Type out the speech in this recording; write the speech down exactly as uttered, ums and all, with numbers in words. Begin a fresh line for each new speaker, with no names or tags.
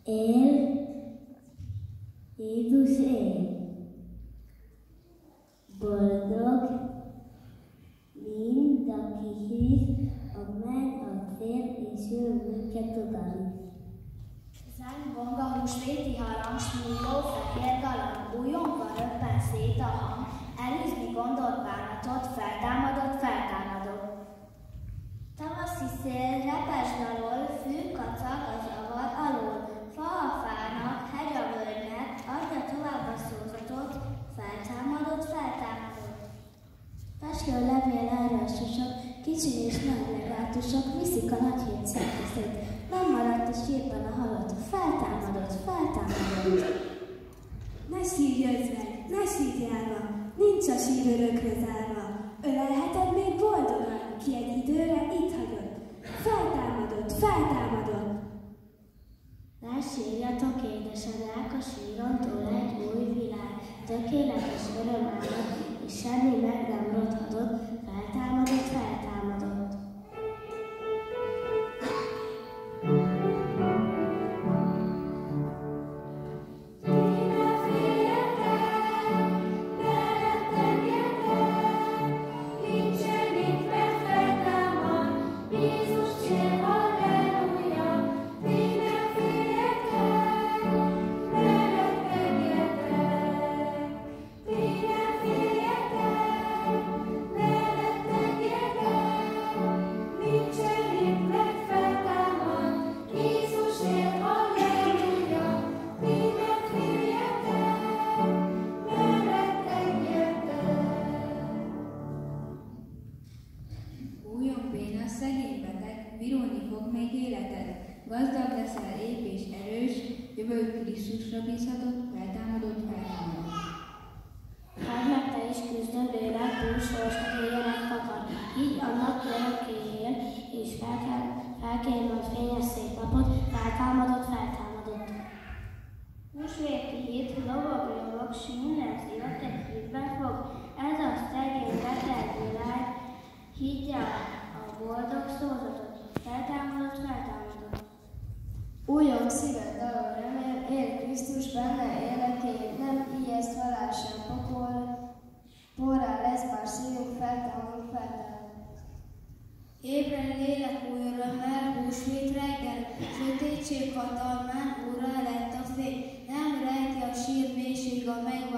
Él, Jézus él. Boldog mind, aki hisz, a menny, a cél, és ő minket odavisz.
Zengong a húsvéti harang, smúló fehér galamb, újonkva röppen szét a hang, elűzni gondolt bánatot, feltámadott, feltámadott. Tavaszi szél repesd alól, fű kacag az avar alól, fa a fának, hegy a völgynek, adja tovább a szózatot, feltámadott, feltámadott. Pesgő levél árvásosok, kicsi és nagy legátusok, viszik a nagy hét szerkezét. Nem maradt a sírban a halott, feltámadott, feltámadott.
Ne sírj, özvegy, ne sírjál ma, nincs a sír örökre zárva. Ölelheted még boldogan, ki egy időre itt hagyott. Feltámadott, feltámadott.
Ne sírjatok, édesedek, a síron túl egy új világ, tökéletes örömállap, és semmi meg nem rothadott, feltámadott, feltámadott.
Gazdag leszel, ép és erős, jövőd Krisztusra bízhatott, feltámadott, feltámadott.
Hát meg te is küzdő lélek, túl sorsnak éljenek fakad, így annak örökké él, és fel kell, fel kell majd fényes szép napot, feltámadott, feltámadott. Húsvéti hét, lovag, lovag, s minden szívak egy hídben fog, ez a szegény beteg világ, higgye a boldog szózatot, feltámadott, feltámadott.
Újon szíved dalol remél, él Krisztus benne életét, nem ijeszt halál sem pokol, porrá lesz bár szívünk, feltámadunk, feltámadunk. Ébren lélek új örömmel, húsvét reggel, sötétség hatalmán úrrá lett a fény, nem rejti a sír mélység a mennybe